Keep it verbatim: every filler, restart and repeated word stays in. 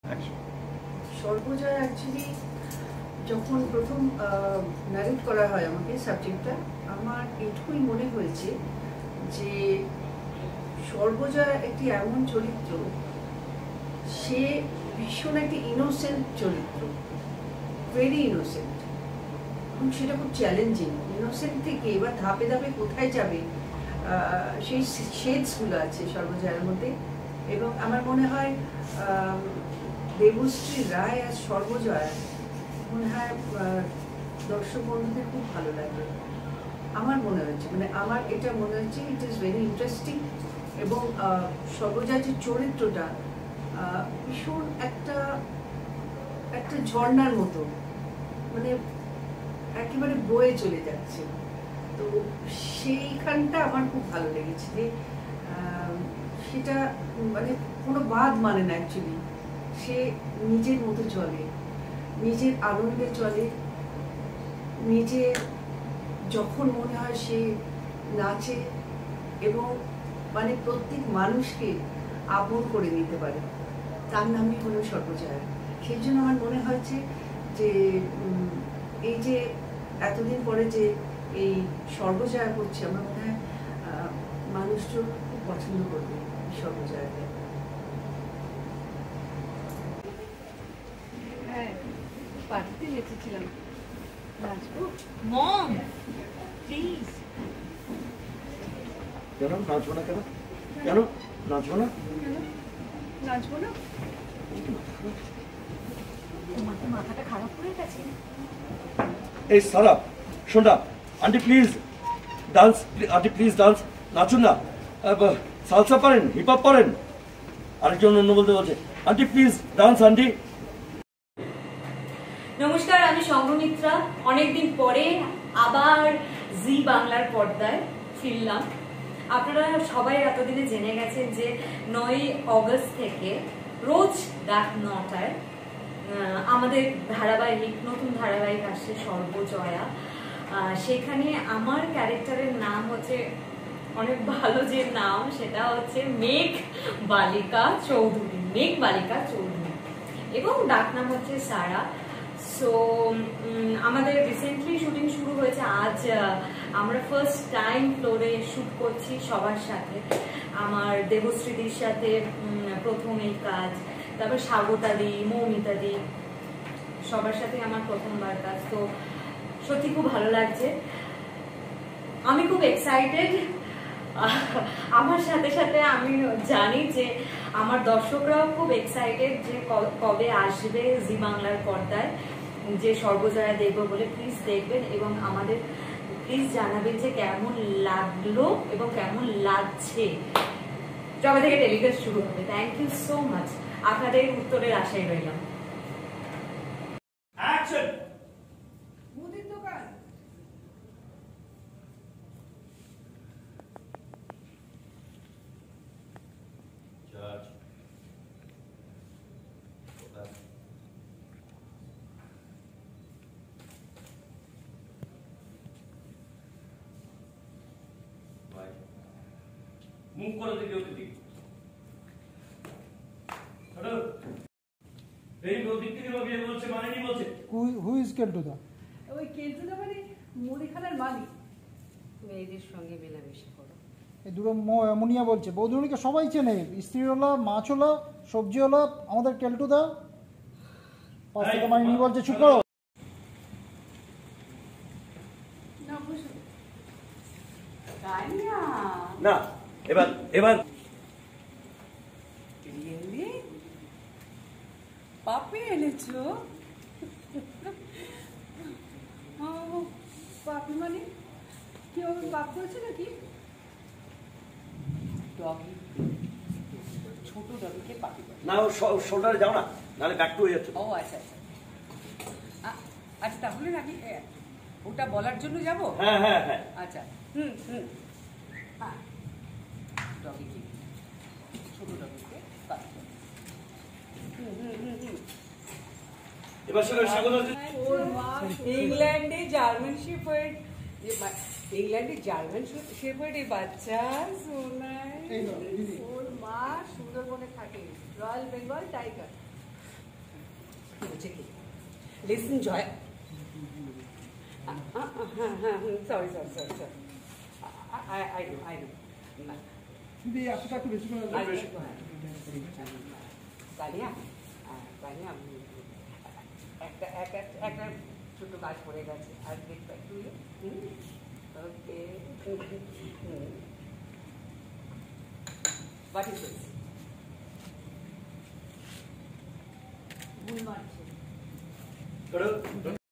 Sarbajaya actually যখন প্রথম narrate করা হয় আমাকে সাবজেক্টটা, আমার এটুকুই মনে হয়েছে যে সর্বজয়া একটি এমন চরিত্র, সে ভীষণ একটি ইনোসেন্ট চরিত্র, ভেরি ইনোসেন্ট, এবং সেটা খুব চ্যালেঞ্জিং। ইনোসেন্ট থেকে এবার ধাপে ধাপে কোথায় যাবে সেই শেডসগুলো আছে সর্বজয়ার মধ্যে। এবং আমার মনে হয় দেবশ্রী রায় আর সর্বজয়া মনে হয় দর্শক বন্ধুদের খুব ভালো লাগবে, আমার মনে হচ্ছে, মানে আমার এটা মনে হচ্ছে ইট ইজ ভেরি ইন্টারেস্টিং। এবং সর্বজয়ার যে চরিত্রটা ভীষণ একটা একটা ঝর্ণার মতো, মানে একেবারে বয়ে চলে যাচ্ছে। তো সেইখানটা আমার খুব ভালো লেগেছে যে সেটা মানে কোনো বাদ মানে না, অ্যাকচুয়ালি সে নিজের মতো চলে, নিজের আনন্দে চলে, নিজে যখন মনে হয় সে নাচে এবং মানে প্রত্যেক মানুষকে আপন করে নিতে পারে, তার নামই হলো সর্বজয়া। সেই জন্য আমার মনে হয়েছে যে এই যে এতদিন পরে যে এই সর্বজয়া করছে, আমার মনে হয় মানুষজন খুব পছন্দ করবে সর্বজয়াকে। হ্যাঁ, পার্টিতে যেতেছিলাম, নাচবো। Mom please. কেন নাচবো না? কেন কেন নাচবো না? নাচবো না? তোমার মাথাটা খারাপ হয়ে গেছে। এই সারা শোনা, aunty please dance, aunty please dance, নাচুন না। সালসা পারেন, হিপ হপ পারেন? আরেকজন অন্য বলতে বলছে, আন্টি প্লিজ ডান্স আন্টি। নমস্কার, আমি সংঘমিত্রা। অনেকদিন পরে আবার জি বাংলার পর্দায় ফিরলাম। আপনারা সবাই এতদিনে জেনে গেছেন যে নয় অগস্ট থেকে রোজ রাত নটায় আমাদের ধারাবাহিক, নতুন ধারাবাহিক আসছে সর্বজয়া। সেখানে আমার ক্যারেক্টারের নাম হচ্ছে, অনেক ভালো যে নাম, সেটা হচ্ছে মেঘ বালিকা চৌধুরী, মেঘ বালিকা চৌধুরী, এবং ডাক নাম হচ্ছে সারা। সো আমাদের রিসেন্টলি শুটিং শুরু হয়েছে। আজ আমরা ফার্স্ট টাইম ফ্লোরে শুট করছি সবার সাথে। আমার দেবশ্রীদির সাথে প্রথম এই কাজ, তারপর স্বাগতাদি, মৌমিতাদি, সবার সাথে আমার প্রথমবার কাজ। তো সত্যি খুব ভালো লাগছে, আমি খুব এক্সাইটেড। আমার সাথে সাথে আমি জানি যে আমার দর্শকরাও খুব এক্সাইটেড যে কবে আসবে জি বাংলার পর্দায়, যে সর্বজয়া দেখবো বলে। প্লিজ দেখবেন এবং আমাদের প্লিজ জানাবেন যে কেমন লাগলো এবং কেমন লাগছে। যবে থেকে টেলিকাস্ট শুরু হবে। থ্যাংক ইউ সো মাচ, আপনাদের উত্তরের আশায় রইলাম। মুভ করে দিকে ওদিকে, এই ওদিক থেকে বিয়ে বলছে, মানে নি বলছে। হু ইজ কেলটুদা? ওই কেলটুদা মানে মুদিখানার মালিক। মেয়েদের সঙ্গে মেলামেশা করো। এই দুটো মুনিয়া বলছে, বৌধুরীকে সবাই চেনে, স্ত্রীওয়ালা, মাছওয়ালা, সবজিওয়ালা, আমাদের কেলটুদা। পাঁচ থেকে মানে নি বলছে, চুপ করো। না এবার এবার পাপে এনেছো? পাপি মানে কি, পাপ করেছে নাকি? ডগি, ছোট ডগিকে পাপি না, শোল্ডারে যাও না, নাহলে ব্যাক টু হয়ে যাচ্ছে। ও আচ্ছা আচ্ছা আচ্ছা, তাহলে আমি ওটা বলার জন্য যাবো। হ্যাঁ হ্যাঁ হ্যাঁ আচ্ছা, হুম হুম ডগিকে, ছোট ডগিকে পাপি। হুম হুম হুম হুম এবার স্বাগত। ইংল্যান্ডে জার্মান শেফার্ড, ইংল্যান্ডে জার্মান শেফার্ড এই বাচ্চা সোনায়, ওর মা সুন্দরবনে থাকে, রয়্যাল বেঙ্গল টাইগার। বলছে কি listen Joy sorry sorry sorry sorry I I know I know দিদি আসলে একটু বেশি করে তানিয়া তানিয়া একটা একটা একটা ছোট কাজ পড়ে গেছে আর দেখবে একটু ওকে হোয়াট ইজ দিস ভুল মারছে করো